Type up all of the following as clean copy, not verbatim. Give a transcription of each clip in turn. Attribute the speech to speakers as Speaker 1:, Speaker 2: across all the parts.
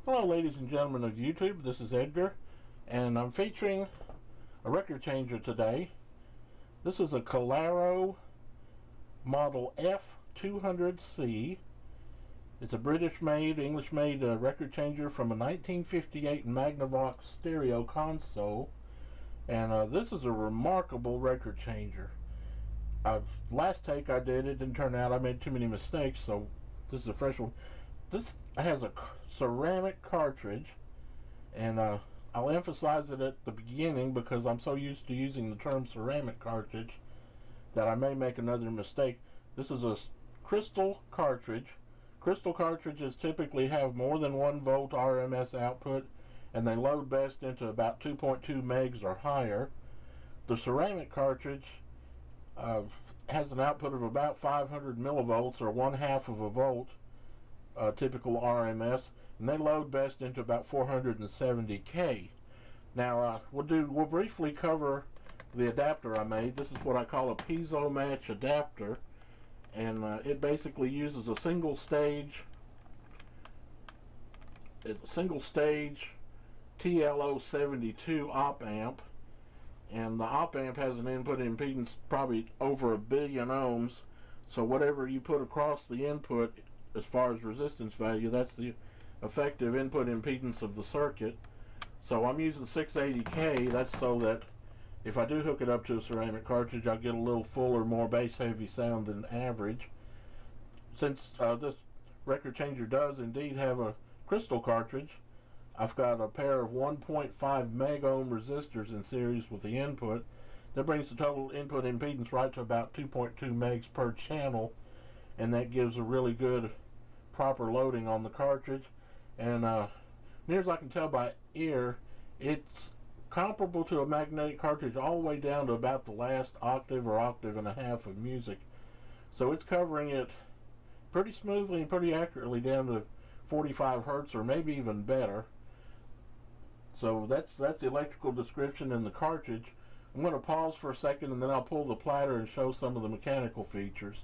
Speaker 1: Hello ladies and gentlemen of YouTube, this is Edgar, and I'm featuring a record changer today. This is a Collaro model F200C. It's a British-made, English-made record changer from a 1958 Magnavox stereo console, and this is a remarkable record changer. Last take I did, it didn't turn out. I made too many mistakes, so this is a fresh one. This has a ceramic cartridge, and I'll emphasize it at the beginning because I'm so used to using the term ceramic cartridge that I may make another mistake. This is a crystal cartridge. Crystal cartridges typically have more than 1 volt RMS output, and they load best into about 2.2 megs or higher. The ceramic cartridge has an output of about 500 millivolts, or 1/2 of a volt, typical RMS, and they load best into about 470K. Now we'll briefly cover the adapter I made. This is what I call a PiezoMatch adapter, and it basically uses a single stage TLO72 op amp, and the op amp has an input impedance probably over 1 billion ohms, so whatever you put across the input as far as resistance value, that's the effective input impedance of the circuit. So I'm using 680K. That's so that if I do hook it up to a ceramic cartridge, I'll get a little fuller, more bass heavy sound than average. Since this record changer does indeed have a crystal cartridge, I've got a pair of 1.5 meg ohm resistors in series with the input. That brings the total input impedance right to about 2.2 megs per channel, and that gives a really good proper loading on the cartridge. And near as I can tell by ear, it's comparable to a magnetic cartridge all the way down to about the last octave or octave and a half of music. So it's covering it pretty smoothly and pretty accurately down to 45 hertz or maybe even better. So that's the electrical description in the cartridge. I'm going to pause for a second, and then I'll pull the platter and show some of the mechanical features.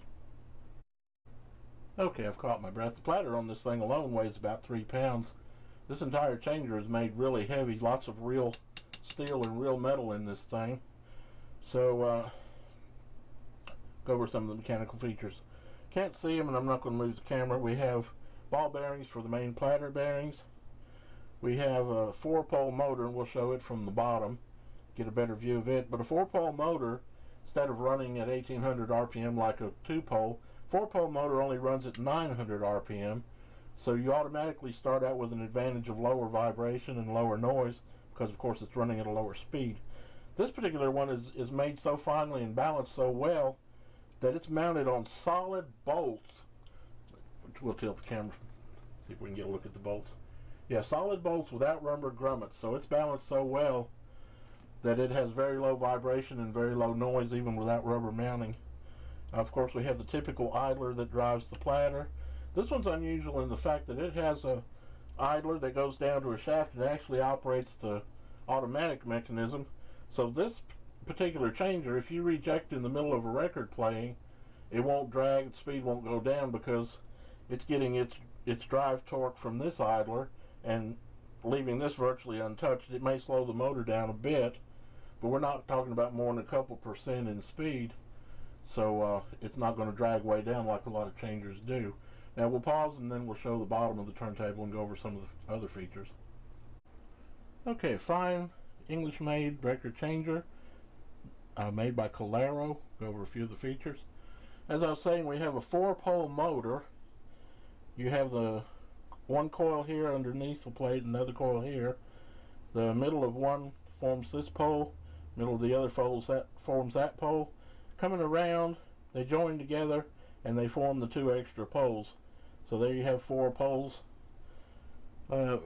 Speaker 1: Okay, I've caught my breath. The platter on this thing alone weighs about 3 pounds. This entire changer is made really heavy. Lots of real steel and real metal in this thing. So, go over some of the mechanical features. Can't see them, and I'm not going to move the camera. We have ball bearings for the main platter bearings. We have a 4-pole motor, and we'll show it from the bottom, get a better view of it. But a 4-pole motor, instead of running at 1800 RPM like a 2-pole, 4-pole motor only runs at 900 RPM, so you automatically start out with an advantage of lower vibration and lower noise because, of course, it's running at a lower speed. This particular one is made so finely and balanced so well that it's mounted on solid bolts. We'll tilt the camera, see if we can get a look at the bolts. Yeah, solid bolts without rubber grommets, so it's balanced so well that it has very low vibration and very low noise even without rubber mounting. Of course, we have the typical idler that drives the platter. This one's unusual in the fact that it has a idler that goes down to a shaft and actually operates the automatic mechanism. So this particular changer, if you reject in the middle of a record playing, it won't drag, the speed won't go down because it's getting its drive torque from this idler and leaving this virtually untouched. It may slow the motor down a bit, but we're not talking about more than a couple percent in speed. So it's not going to drag way down like a lot of changers do. Now we'll pause, and then we'll show the bottom of the turntable and go over some of the other features. Okay, fine English-made record changer made by Collaro. Go over a few of the features. As I was saying, we have a 4-pole motor. You have the one coil here underneath the plate, another coil here. The middle of one forms this pole, middle of the other forms that pole. Coming around, they join together and they form the 2 extra poles. So there you have 4 poles. Okay,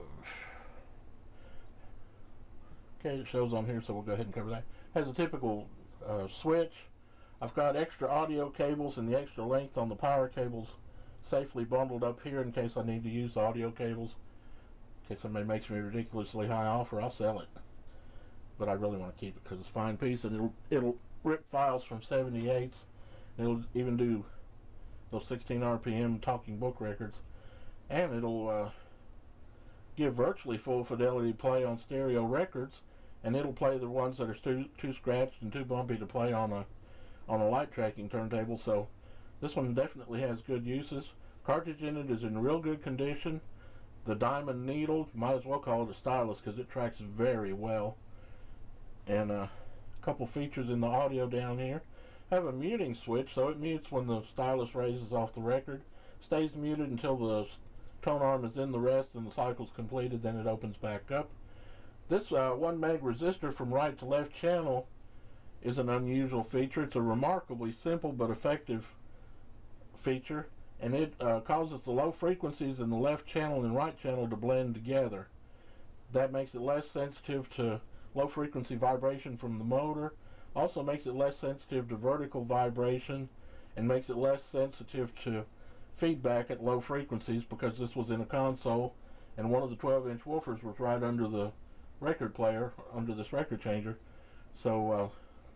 Speaker 1: it shows on here, so we'll go ahead and cover that. Has a typical switch. I've got extra audio cables and the extra length on the power cables safely bundled up here in case I need to use the audio cables. In case somebody makes me a ridiculously high offer, I'll sell it. But I really want to keep it because it's a fine piece, and it'll rip files from 78s. It'll even do those 16 RPM talking book records, and it'll give virtually full fidelity play on stereo records, and it'll play the ones that are too scratched and too bumpy to play on a light tracking turntable. So this one definitely has good uses. Cartridge in it is in real good condition. The diamond needle, might as well call it a stylus because it tracks very well. And a couple features in the audio down here. Have a muting switch, so it mutes when the stylus raises off the record. Stays muted until the tone arm is in the rest and the cycle's completed, then it opens back up. This 1 meg resistor from right to left channel is an unusual feature. It's a remarkably simple but effective feature, and it causes the low frequencies in the left channel and right channel to blend together. That makes it less sensitive to low frequency vibration from the motor, also makes it less sensitive to vertical vibration, and makes it less sensitive to feedback at low frequencies, because this was in a console and one of the 12-inch woofers was right under the record player, under this record changer. So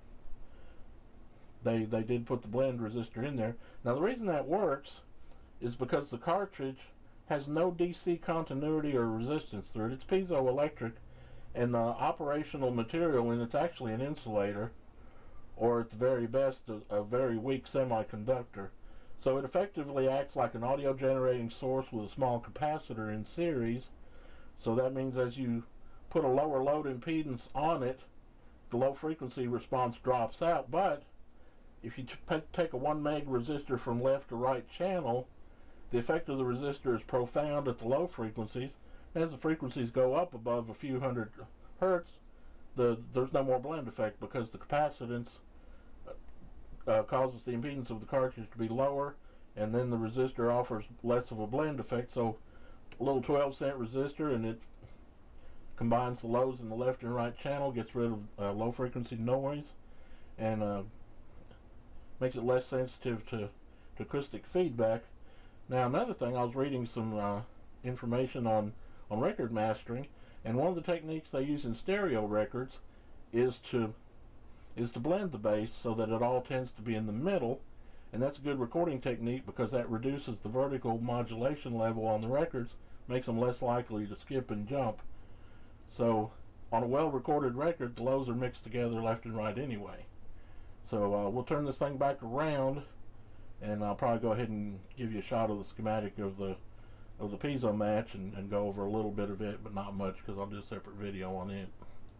Speaker 1: they did put the blend resistor in there. Now the reason that works is because the cartridge has no DC continuity or resistance through it. It's piezoelectric, and the operational material in it's actually an insulator, or at the very best a very weak semiconductor. So it effectively acts like an audio generating source with a small capacitor in series. So that means as you put a lower load impedance on it, the low frequency response drops out. But if you take a 1 meg resistor from left to right channel, the effect of the resistor is profound at the low frequencies. As the frequencies go up above a few hundred hertz, there's no more blend effect, because the capacitance causes the impedance of the cartridge to be lower, and then the resistor offers less of a blend effect. So a little 12-cent resistor, and it combines the lows in the left and right channel, gets rid of low frequency noise, and makes it less sensitive to acoustic feedback. Now another thing, I was reading some information on record mastering, and one of the techniques they use in stereo records is to blend the bass so that it all tends to be in the middle, and that's a good recording technique because that reduces the vertical modulation level on the records, makes them less likely to skip and jump. So on a well recorded record, the lows are mixed together left and right anyway. So we'll turn this thing back around, and I'll probably go ahead and give you a shot of the schematic of the PiezoMatch and go over a little bit of it, but not much, because I'll do a separate video on it.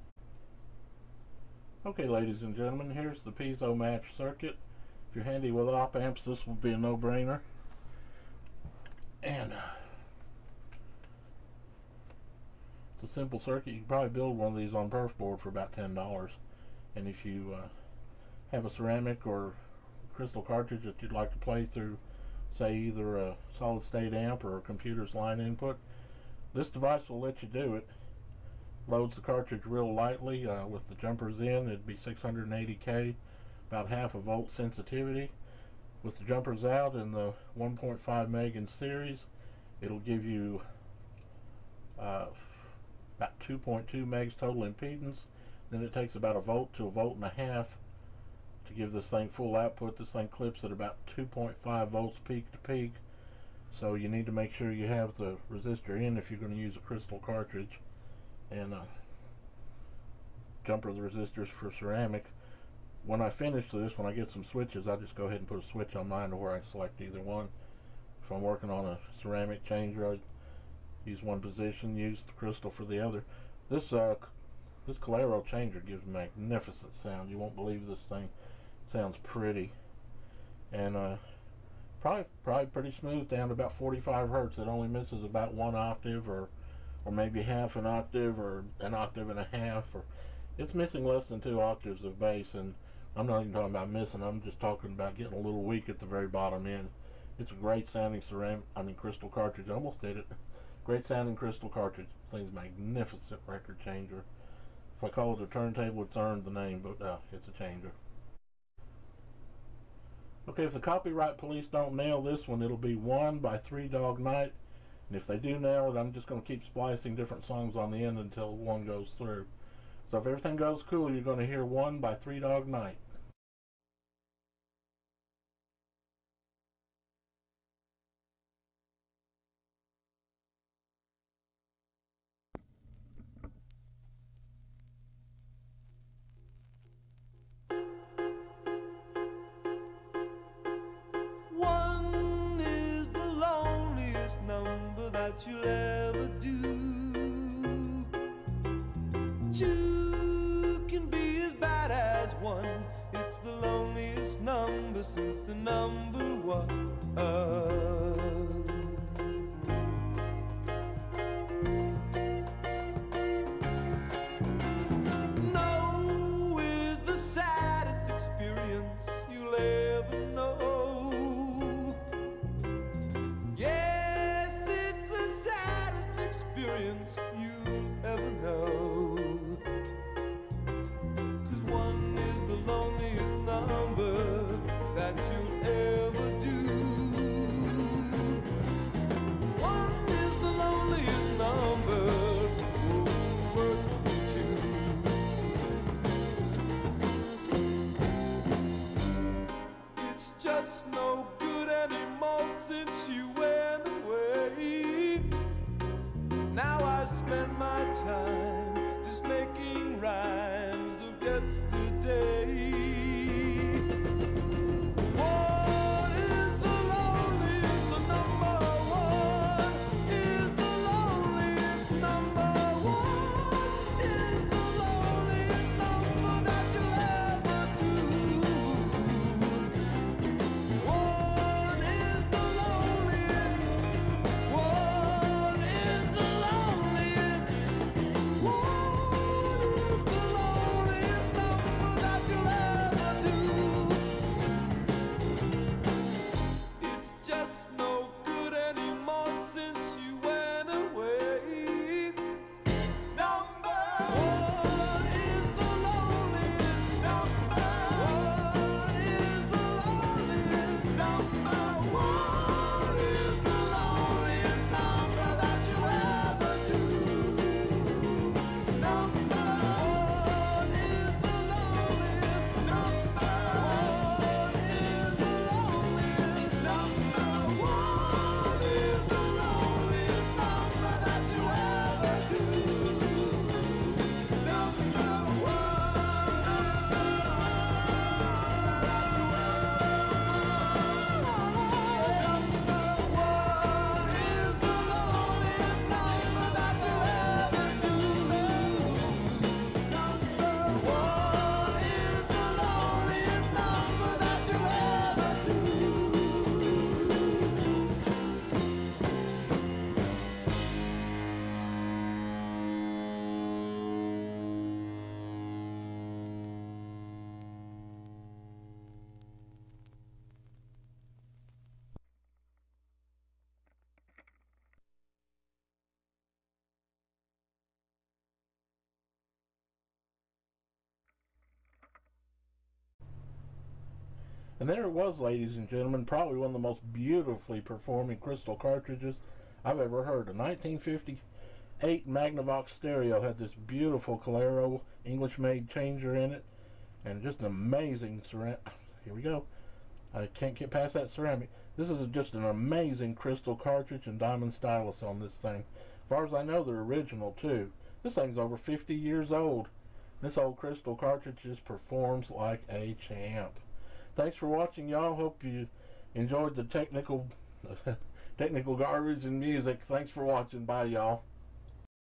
Speaker 1: Okay, ladies and gentlemen, here's the PiezoMatch circuit. If you're handy with op amps, this will be a no-brainer. And it's a simple circuit. You can probably build one of these on perf board for about $10. And if you have a ceramic or crystal cartridge that you'd like to play through, say either a solid state amp or a computer's line input, this device will let you do it. Loads the cartridge real lightly. With the jumpers in, it'd be 680K, about half a volt sensitivity. With the jumpers out and the 1.5 meg in series, it'll give you about 2.2 megs total impedance. Then it takes about a volt to a volt and a half to give this thing full output. This thing clips at about 2.5 volts peak to peak, so you need to make sure you have the resistor in if you're going to use a crystal cartridge, and jumper the resistors for ceramic. When I finish this, when I get some switches, I'll just go ahead and put a switch on mine to where I can select either one. If I'm working on a ceramic changer, I use one position, use the crystal for the other. This Collaro changer gives a magnificent sound. You won't believe this thing sounds pretty, and probably pretty smooth down to about 45 hertz. It only misses about 1 octave, or maybe half an octave, or an octave and a half, or it's missing less than 2 octaves of bass. And I'm not even talking about missing, I'm just talking about getting a little weak at the very bottom end. It's a great sounding crystal cartridge. I almost did it. Great sounding crystal cartridge. Thing's magnificent record changer. If I call it a turntable, it's earned the name, but it's a changer. Okay, if the copyright police don't nail this one, it'll be 1 by 3 Dog Night. And if they do nail it, I'm just going to keep splicing different songs on the end until one goes through. So if everything goes cool, you're going to hear 1 by 3 Dog Night.
Speaker 2: that you'll ever do. Two can be as bad as one. It's the loneliest number since the number one. No is the saddest experience you'll ever know. Yes, it's the saddest experience you'll ever know. 'Cause one is the loneliest number that you'll ever do. One is the loneliest number, oh, worse than two. It's just no good anymore since you went away. Now I spend my time just making rhymes of yesterday. One is the loneliest number, one is the loneliest number, one is the loneliest number that you'll ever do. One is the loneliest, one is the loneliest, one is the loneliest number that you'll ever do. It's just no good anymore since you went away. Number one is the loneliest number. One is the loneliest number. One is the loneliest number that you'll ever do. Number one is the loneliest number. One is the loneliest number. One is the loneliest number that you'll ever do. Number
Speaker 1: And there it was, ladies and gentlemen, probably one of the most beautifully performing crystal cartridges I've ever heard. A 1958 Magnavox stereo had this beautiful Collaro English-made changer in it, and just an amazing ceramic. Here we go. I can't get past that ceramic. This is just an amazing crystal cartridge and diamond stylus on this thing. As far as I know, they're original too. This thing's over 50 years old. This old crystal cartridge just performs like a champ. Thanks for watching, y'all. Hope you enjoyed the technical garbage and music. Thanks for watching. Bye, y'all.